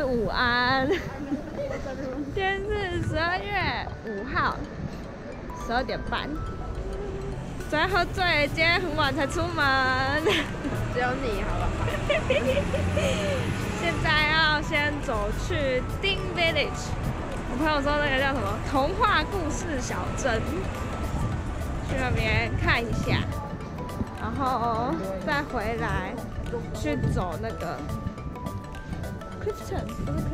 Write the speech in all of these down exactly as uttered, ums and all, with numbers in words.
午安。今天是十二月五号，十二点半。昨天喝醉，今天很晚才出门。 只有你好不好？ 现在要先走去丁 Village。我朋友说那个叫什么童话故事小镇，去那边看一下，然后再回来去走那个 Clifton， 不是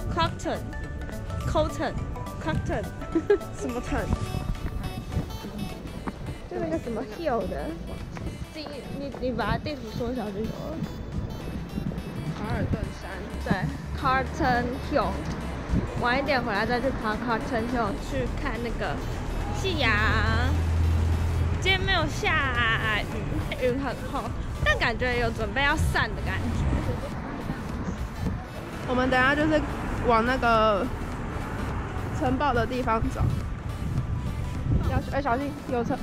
Clifton，Cocton，Cocton，Cocton， 什么 ton？ 就那个什么 hill 的，你你你把它地图缩小就有了。 卡尔顿山， 对 ，Carlton Hill。晚一点回来再去爬 Carlton Hill 去看那个夕阳。今天没有下雨，云很厚，但感觉有准备要散的感觉。 我们等一下就是往那个城堡的地方走。要哎、欸，小心有车！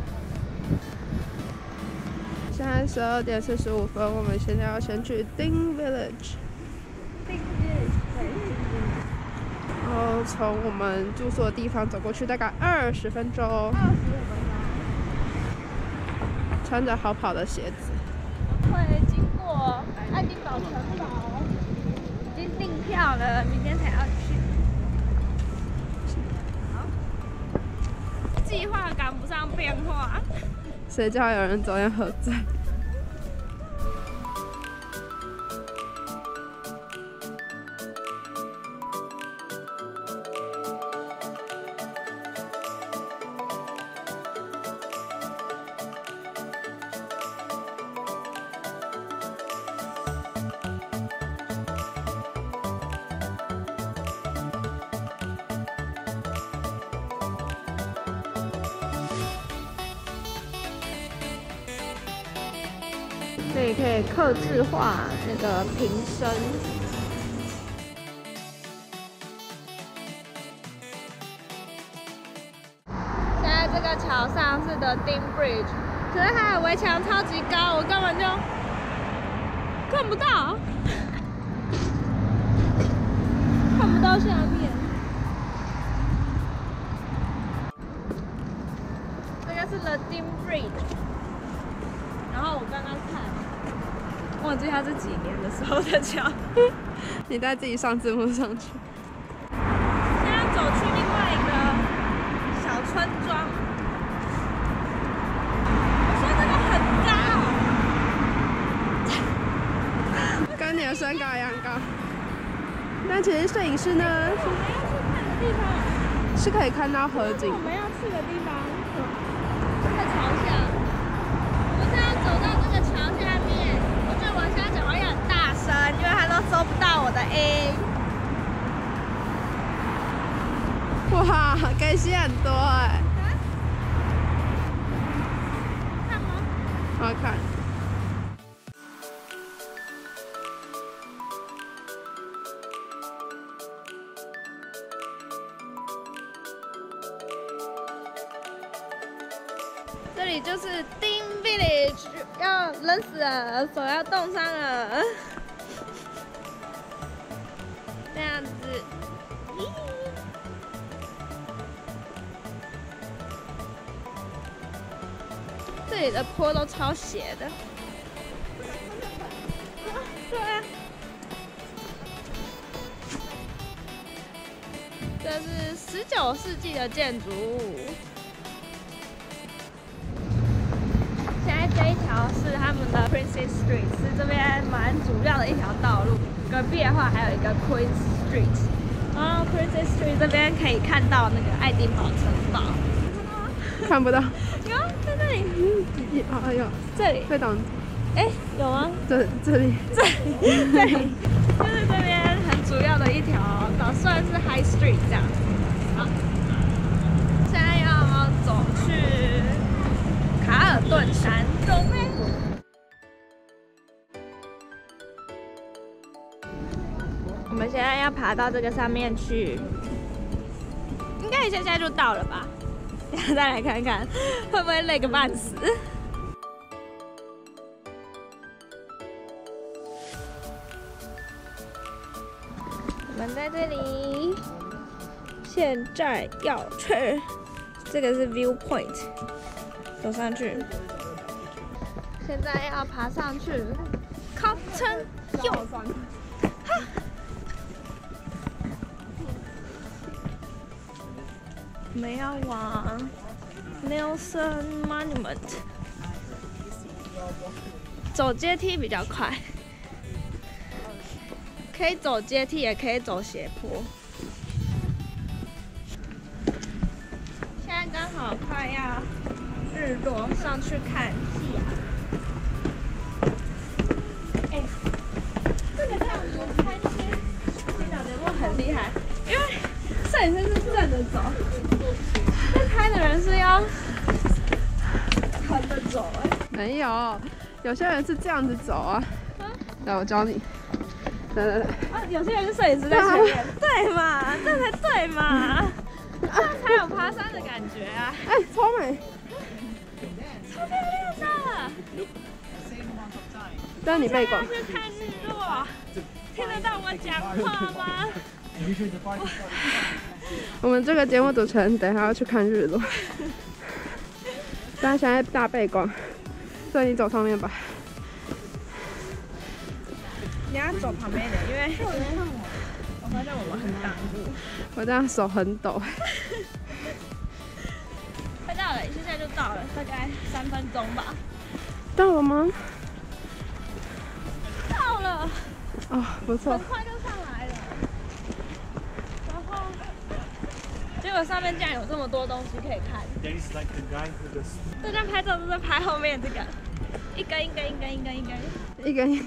现在十二点四十五分，我们现在要先去丁 Village。 丁 Village， 对。 然后从我们住宿的地方走过去大概二十分钟。 二十五分钟。 穿着好跑的鞋子。 会经过爱丁堡城堡，已经订票了，明天才要去。好。计划赶不上变化。 谁叫有人昨天喝醉？ 这里可以客制化那个瓶身。现在这个桥上是的 Dean Bridge， 可是它的围墙超级高，我根本就看不到，看不到下面。这个是 The Dean Bridge。然后我刚刚看，忘记它是几年的时候的桥。 你再自己上字幕上去。 现在走去另外一个小村庄。我说这个很高， 跟你的身高一样高。但其实摄影师呢， 我们要去看的地方是可以看到河景。 我们要去的地方在桥下。走到这个桥下面，我觉得我现在讲话也很大声，因为他都收不到我的音。 哇，更新很多哎、欸！ 看吗？ 好看。 这里就是丁 Village， 要冷死了，手要冻伤了。这样子，这里的坡都超斜的。对啊，这是十九世纪的建筑物。这一条是他们的 Princess Street， 是这边蛮主要的一条道路。隔壁的话还有一个 Queen Street， 然后 Princess Street 这边可以看到那个爱丁堡城堡。 看不到。 有，在这里。 嗯，啊有。 这里。 被挡。 哎，有吗？ 这这里。 这里。这里。就是这边很主要的一条道，算是 High Street 这样。好。现在要走去卡尔顿山，走呗。我们现在要爬到这个上面去，应该现在就到了吧？再来看看会不会累个半死。 们在这里，现在要去，这个是 viewpoint， 走上去。现在要爬上去 ，Cotton Hill。我们要往 Nelson Monument， 走阶梯比较快。 可以走阶梯，也可以走斜坡。现在刚好快要日落，上去看夕阳。哎、欸，这个样子拍那些拍照节目很厉害，因为摄影师是正着走，但拍的人是要横着走、欸。哎， 没有，有些人是这样子走啊。啊来，我教你。 来来来， 啊，有些人是摄影师在前面，对嘛，这才对嘛，这样才有爬山的感觉啊！ 哎，超美， 超漂亮的。 但你背光。 去看日落，听得到我讲话吗？ 我们这个节目主持人等一下要去看日落，但现在大背光，所以你走上面吧。 你要走旁边一点，因为我发现我们很挡路。 我这样手很抖。 快到了，现在就到了，大概三分钟吧。 到了吗？ 到了。 哦，不错。 很快就上来了。然后，结果上面竟然有这么多东西可以看。大家拍照都在拍后面这个，一根一根一根一根一根。 一根。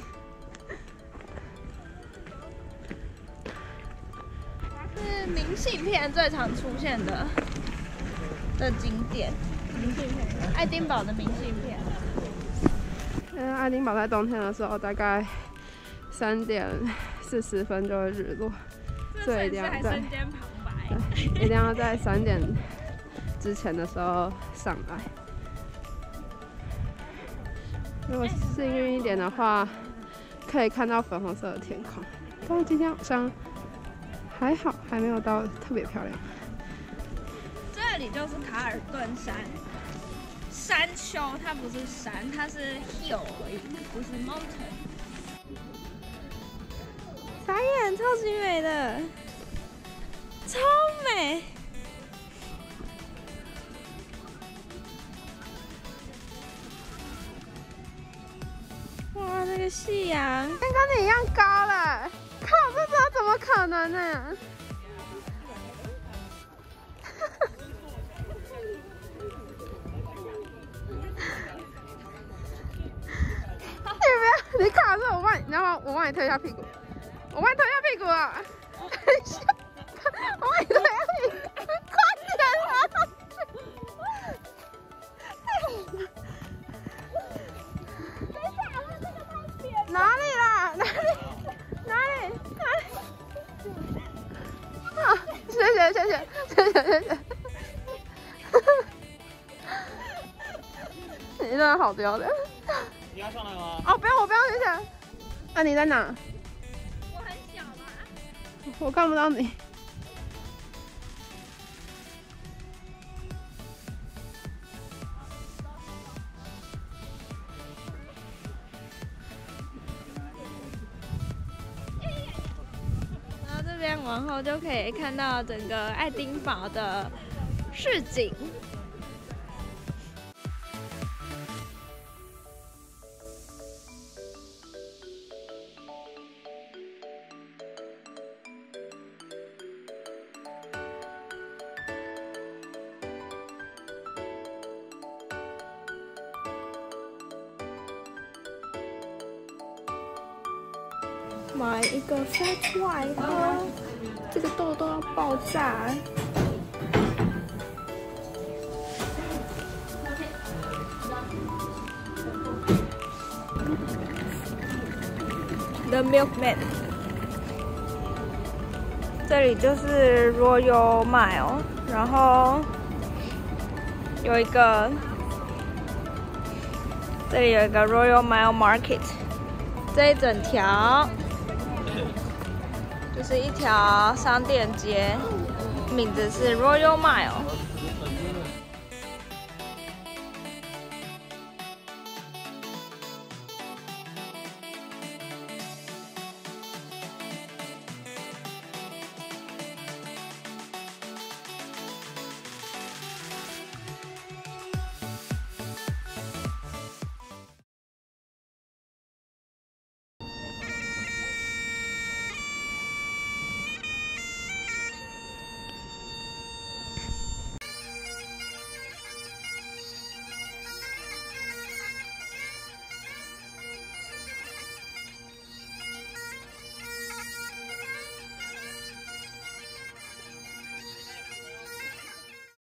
是明信片最常出现的的景点，明信片，爱丁堡的明信片。 嗯，爱丁堡在冬天的时候大概三点四十分就会日落，所以一定要在一定要在三点之前的时候上来。如果幸运一点的话，可以看到粉红色的天空。但是今天好像。 还好，还没有到特别漂亮。 这里就是卡尔顿山，山丘，它不是山，它是 hill 而已，不是 mountain。傻眼，超级美的，超美。哇，那个夕阳跟跟你一样高了。 靠，这这怎么可能呢？你不要，你卡住我帮你，然后我帮你推一下屁股，我帮你推一下屁股啊！等一下，我帮你推一下屁股，快点啊！等一下，我这个太扁。哪里啦？哪里？ 哪里？哪里？啊！谢谢谢谢谢谢谢谢！你真的好丢脸。 你要上来吗？ 哦，不用，我不用，谢谢。啊，你在哪？ 我很小嘛。 我看不到你。 这边往后就可以看到整个爱丁堡的市景。买一个 flat white 啊，这个痘痘要爆炸。The Milkman， 这里就是 Royal Mile， 然后有一个，这里有一个 Royal Mile Market， 这一整条就是一条商店街，名字是 Royal Mile。